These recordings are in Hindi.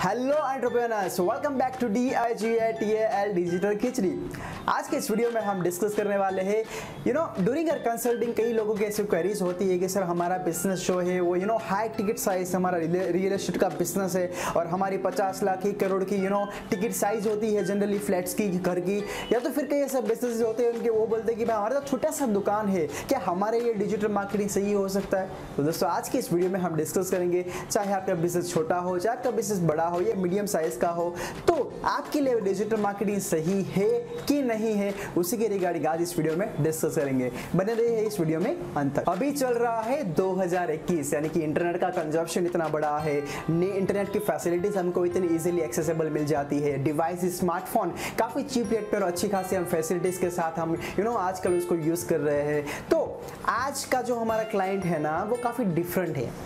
Hello entrepreneurs, welcome back to DIGATAL digital Khichdi. आज के इस वीडियो में हम डिस्कस करने वाले हैं ड्यूरिंग अर कंसल्टिंग कई लोगों की ऐसी क्वेरीज होती है कि सर हमारा बिजनेस जो है वो हाई टिकट साइज, हमारा रियल एस्टेट का बिजनेस है और हमारी 50 लाख 1 करोड़ की टिकट साइज होती है जनरली फ्लैट्स की, घर की, या तो फिर कई ऐसे बिजनेस होते हैं उनके वो बोलते हैं कि भाई हमारा तो छोटा सा दुकान है, क्या हमारे लिए डिजिटल मार्केटिंग सही हो सकता है? तो दोस्तों आज की इस वीडियो में हम डिस्कस करेंगे, चाहे आपका बिजनेस छोटा हो, चाहे आपका बिजनेस बड़ा हो या मीडियम साइज का हो, तो आपके लिए डिजिटल मार्केटिंग सही है कि नहीं है, उसी के रिगार्डिंग आज इस वीडियो में डिस्कस करेंगे। बने रहिए इस वीडियो में अंत तक। अभी चल रहा है 2021, यानी कि इंटरनेट का कंजप्शन इतना बड़ा है, इंटरनेट की फैसिलिटीज हमको इतनी इजीली एक्सेसिबल मिल जाती है, डिवाइस स्मार्टफोन काफी चीप रेट पर अच्छी खासी हम फैसिलिटीज के साथ हम आजकल उसको यूज कर रहे हैं। तो आज का जो हमारा क्लाइंट है ना, वो काफी डिफरेंट है।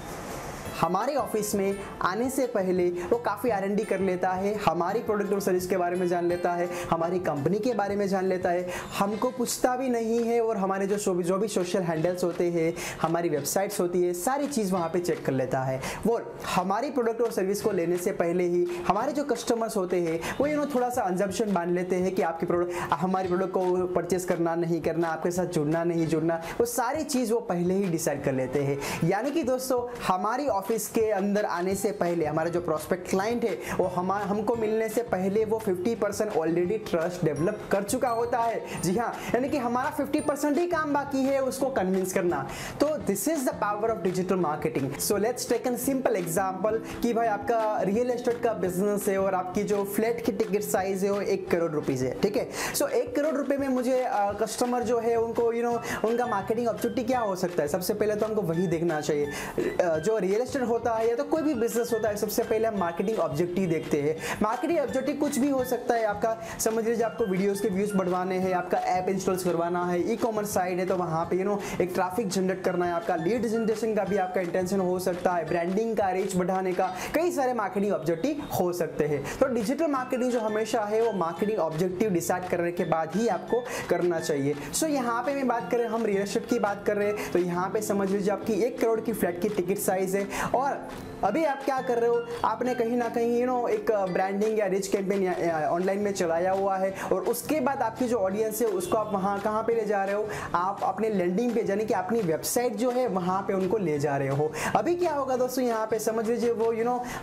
हमारे ऑफिस में आने से पहले वो काफ़ी R&D कर लेता है, हमारी प्रोडक्ट और सर्विस के बारे में जान लेता है, हमारी कंपनी के बारे में जान लेता है, हमको पूछता भी नहीं है और हमारे जो भी सोशल हैंडल्स होते हैं, हमारी वेबसाइट्स होती है, सारी चीज़ वहाँ पे चेक कर लेता है। वो हमारी प्रोडक्ट और सर्विस को लेने से पहले ही हमारे जो कस्टमर्स होते हैं वो थोड़ा सा अंजम्पशन मान लेते हैं कि आपकी हमारी प्रोडक्ट को परचेस करना नहीं करना, आपके साथ जुड़ना नहीं जुड़ना, वो सारी चीज़ वो पहले ही डिसाइड कर लेते हैं। यानी कि दोस्तों हमारी ऑफिस के अंदर आने से पहले हमारा जो प्रोस्पेक्ट क्लाइंट है वो हमको मिलने से पहले वो 50% ऑलरेडी ट्रस्ट डेवलप कर चुका होता है। जी हाँ, यानी कि हमारा 50% ही काम बाकी है उसको कन्विंस करना। तो this is the power of digital marketing. So let's take an simple example कि भाई आपका रियल एस्टेट का बिजनेस है और आपकी जो फ्लैट की टिकट साइज है वो 1 करोड़ रुपीज है, ठीक है। सो 1 करोड़ रुपए में मुझे कस्टमर जो है उनको उनका मार्केटिंग ऑब्जेक्टिव क्या हो सकता है? सबसे पहले तो हमको वही देखना चाहिए। जो रियल एस्टेट होता है या तो कोई भी बिजनेस होता है, सबसे पहले हम मार्केटिंग ऑब्जेक्टिव देखते हैं। मार्केटिंग ऑब्जेक्टिव कुछ भी हो सकता है आपका, समझ लीजिए आपको वीडियोस के व्यूज बढ़वाने हैं, आपका ऐप इंस्टॉल करवाना है, ई कॉमर्स साइट है तो वहां पे एक ट्रैफिक जनरेट करना है, आपका लीड जनरेशन का भी आपका इंटेंशन हो सकता है, ब्रांडिंग का रीच बढ़ाने का, कई सारे मार्केटिंग ऑब्जेक्टिव हो सकते हैं। तो डिजिटल मार्केटिंग जो हमेशा है वो मार्केटिंग ऑब्जेक्टिव डिसाइड करने के बाद ही आपको करना चाहिए। सो यहाँ पे मैं बात करें, हम रियल एस्टेट की बात कर रहे हैं, तो यहाँ पे समझ लीजिए आपकी 1 करोड़ की फ्लैट की टिकट साइज है और अभी आप क्या कर रहे हो, आपने कहीं ना कहीं एक ब्रांडिंग या रिच कैंपेन ऑनलाइन में चलाया हुआ है और उसके बाद आपकी जो ऑडियंस है उसको आप वहाँ कहाँ पे ले जा रहे हो, आप अपने लैंडिंग पे यानी कि अपनी वेबसाइट जो है वहाँ पे उनको ले जा रहे हो। अभी क्या होगा दोस्तों, यहाँ पे समझ लीजिए वो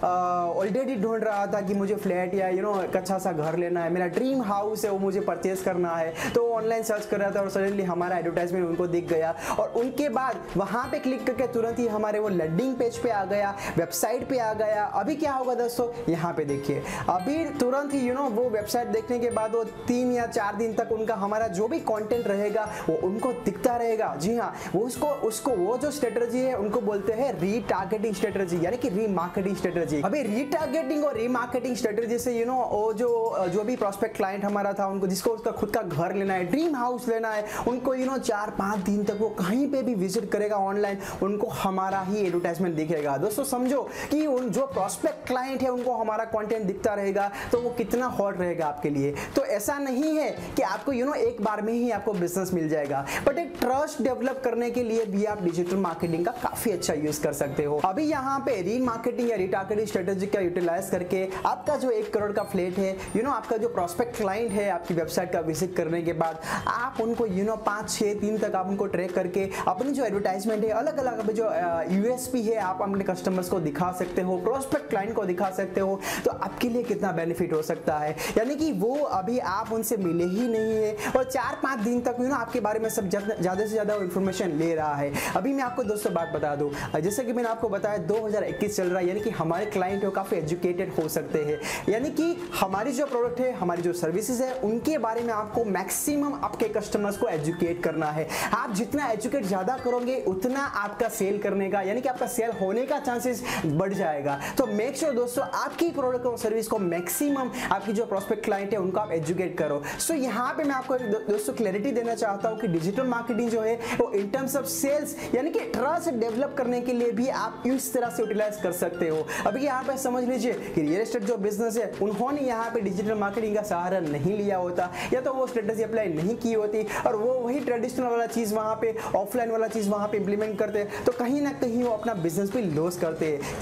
ऑलरेडी ढूंढ रहा था कि मुझे फ्लैट या एक अच्छा सा घर लेना है, मेरा ड्रीम हाउस है वो मुझे परचेज करना है, तो वो ऑनलाइन सर्च कर रहा था और सडनली हमारा एडवर्टाइजमेंट उनको दिख गया और उनके बाद वहाँ पे क्लिक करके तुरंत ही हमारे वो लैंडिंग पेज पे आ गया, वेबसाइट पे आ गया। अभी क्या होगा दोस्तों, यहाँ पे देखिए, अभी तुरंत ही वो वेबसाइट देखने के बाद वो 3 या 4 दिन तक उनका हमारा जो भी कंटेंट रहेगा वो उनको दिखता रहेगा। जी हाँ, वो उसको वो जो स्ट्रेटजी है उनको बोलते हैं रीटारगेटिंग स्ट्रेटजी, यानी कि रीमार्केटिंग स्ट्रेटजी। अभी रीटारगेटिंग और रीमार्केटिंग स्ट्रेटजी से वो जो भी प्रोस्पेक्ट क्लाइंट हमारा था, उनको जिसको उसका खुद का घर लेना है, ड्रीम हाउस लेना है, उनको 4-5 दिन तक वो कहीं पे भी विजिट करेगा ऑनलाइन, उनको हमारा ही एडवर्टाइजमेंट दिखेगा। दोस्तों समझो कि उन जो प्रोस्पेक्ट क्लाइंट है उनको हमारा कंटेंट दिखता रहेगा तो वो कितना हॉट रहेगा आपके लिए। तो ऐसा नहीं है कि आपको एक बार में ही आपको बिजनेस मिल जाएगा, बट एक ट्रस्ट डेवलप करने के लिए भी आप डिजिटल मार्केटिंग का काफी अच्छा यूज कर सकते हो। अभी यहाँ पे रीमार्केटिंग या रिटारगेटिंग स्ट्रेटेजी का यूटिलाइज करके आपका जो 1 करोड़ का फ्लैट है, आपका जो प्रोस्पेक्ट क्लाइंट है, आपकी वेबसाइट का विजिट करने के बाद आप उनको 5-6 दिन तक आप उनको ट्रैक करके अपनी जो एडवर्टाइजमेंट है, अलग अलग जो यूएसपी है, आप अपने कस्टमर्स को दिखा सकते हो, प्रोस्पेक्ट क्लाइंट को दिखा सकते हो। तो आपके लिए कितना बेनिफिट हो सकता है, यानी कि वो अभी आप उनसे मिले ही नहीं है और 4-5 दिन तक आपके बारे में सब ज्यादा से ज्यादा इंफॉर्मेशन ले रहा है। अभी मैं आपको दोस्तों बात बता दूं, जैसे कि मैंने आपको बताया 2021 चल रहा है, यानी कि हमारे क्लाइंट हो काफी एजुकेटेड हो सकते हैं, यानी कि हमारी जो प्रोडक्ट है, हमारी जो सर्विसेज है, उनके बारे में आपको मैक्सिमम आपके कस्टमर्स को एजुकेट करना है। आप जितना एजुकेट ज्यादा करोगे उतना आपका सेल करने का, यानी कि आपका सेल होने का चांसेस बढ़ जाएगा। तो मेक श्योर दोस्तों आपकी प्रोडक्ट और सर्विस को मैक्सिमम आपकी जो प्रोस्पेक्ट क्लाइंट है उनको आप एजुकेट करो। सो यहाँ पे मैं आपको दोस्तों क्लैरिटी देना चाहता हूँ कि डिजिटल मार्केटिंग जो है वो इन टर्म्स ऑफ सेल्स यानी कि ट्रस्ट डेवलप करने के लिए भी आप इस तरह से यूटिलाइज कर सकते हो। अभी यहाँ पे समझ लीजिए कि रियल एस्टेट जो बिजनेस है उन्होंने यहाँ पे डिजिटल मार्केटिंग का सहारा नहीं लिया होता या तो वो स्ट्रेटेजी अप्लाई नहीं की होती और वो वही ट्रेडिशनल वाला चीज वहाँ पे, ऑफलाइन वाला चीज वहाँ पे इंप्लीमेंट करते, तो कहीं ना कहीं वो अपना बिजनेस भी लॉस करते हैं। क्यों?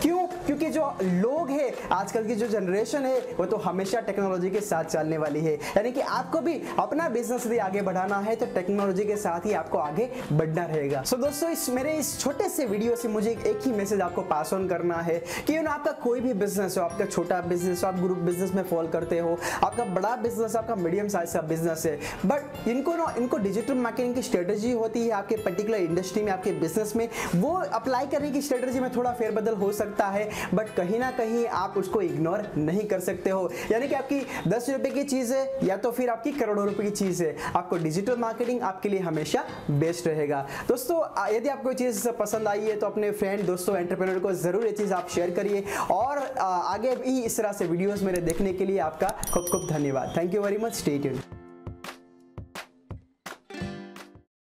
क्योंकि जो लोग हैं आजकल की जो जनरेशन है वो तो हमेशा टेक्नोलॉजी के साथ चलने वाली है। यानी कि आपको भी अपना बिजनेस यदि आगे बढ़ाना है तो टेक्नोलॉजी के साथ ही आपको आगे बढ़ना रहेगा। सो दोस्तों मेरे इस छोटे से वीडियो से मुझे एक ही मैसेज आपको पास ऑन करना है कि आपका कोई भी बिजनेस हो, आपका छोटा बिजनेस हो, आप ग्रुप बिजनेस में फॉल करते हो, आपका बड़ा बिजनेस, आपका मीडियम साइज का बिजनेस है, बट इनको डिजिटल मार्केटिंग की स्ट्रेटेजी होती है आपके पर्टिकुलर इंडस्ट्री में, आपके बिजनेस में, वो अप्लाई करने की स्ट्रेटेजी में थोड़ा फेरबदल हो सकता है, बट कहीं ना कहीं आप उसको इग्नोर नहीं कर सकते हो। यानी कि आपकी 10 रुपए की चीज है या तो फिर आपकी करोड़ों रुपए की चीज है, आपको डिजिटल मार्केटिंग आपके लिए हमेशा बेस्ट रहेगा। दोस्तों यदि आपको ये चीज पसंद आई है तो अपने फ्रेंड, दोस्तों, एंटरप्रेन्योर को जरूर ये चीज आप शेयर करिए और आगे भी इस तरह से वीडियोस मेरे देखने के लिए आपका खूब खूब धन्यवाद। Thank you very much, stay tuned.